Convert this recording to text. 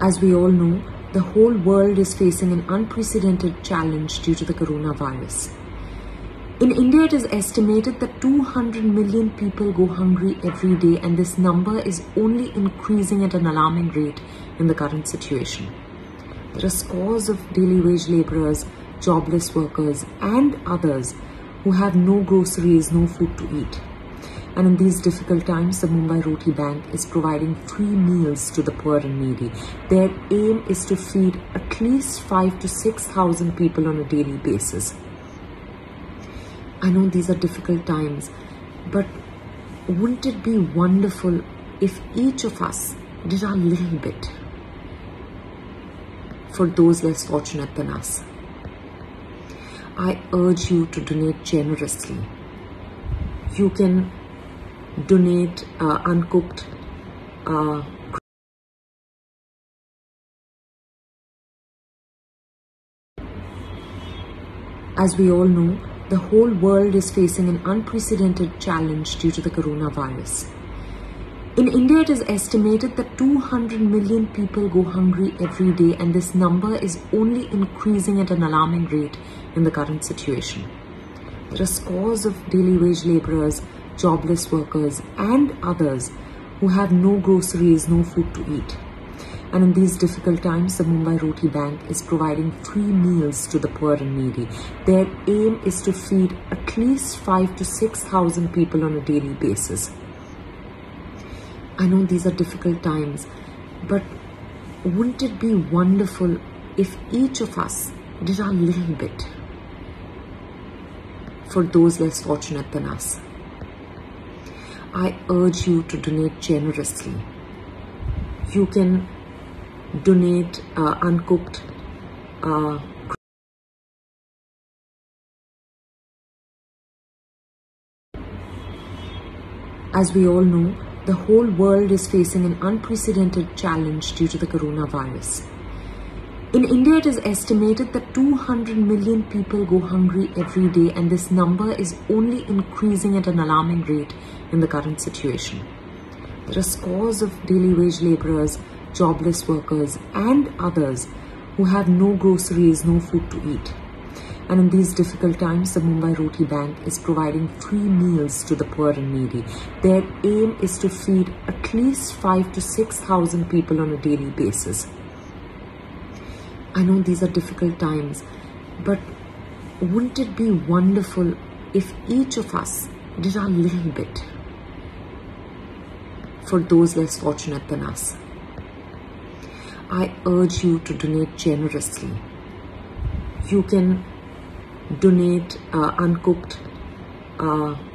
As we all know, the whole world is facing an unprecedented challenge due to the coronavirus. In India, it is estimated that 200 million people go hungry every day, and this number is only increasing at an alarming rate in the current situation. There are scores of daily wage laborers, jobless workers, and others who have no groceries, no food to eat. And in these difficult times, the Mumbai Roti Bank is providing free meals to the poor and needy. Their aim is to feed at least 5,000 to 6,000 people on a daily basis. I know these are difficult times, but wouldn't it be wonderful if each of us did our little bit for those less fortunate than us? I urge you to donate generously. You can donate uncooked As we all know, the whole world is facing an unprecedented challenge due to the coronavirus. In India, it is estimated that 200 million people go hungry every day, and this number is only increasing at an alarming rate in the current situation. There are scores of daily wage laborers, jobless workers, and others who have no groceries, no food to eat. And in these difficult times, the Mumbai Roti Bank is providing free meals to the poor and needy. Their aim is to feed at least 5,000 to 6,000 people on a daily basis. I know these are difficult times, but wouldn't it be wonderful if each of us did our little bit for those less fortunate than us? I urge you to donate generously. You can donate uncooked As we all know, the whole world is facing an unprecedented challenge due to the coronavirus. In India, it is estimated that 200 million people go hungry every day, and this number is only increasing at an alarming rate in the current situation. There are scores of daily wage laborers, jobless workers, and others who have no groceries, no food to eat. And in these difficult times, the Mumbai Roti Bank is providing free meals to the poor and needy. Their aim is to feed at least 5,000 to 6,000 people on a daily basis. I know these are difficult times, but wouldn't it be wonderful if each of us did our little bit for those less fortunate than us? I urge you to donate generously. You can donate uncooked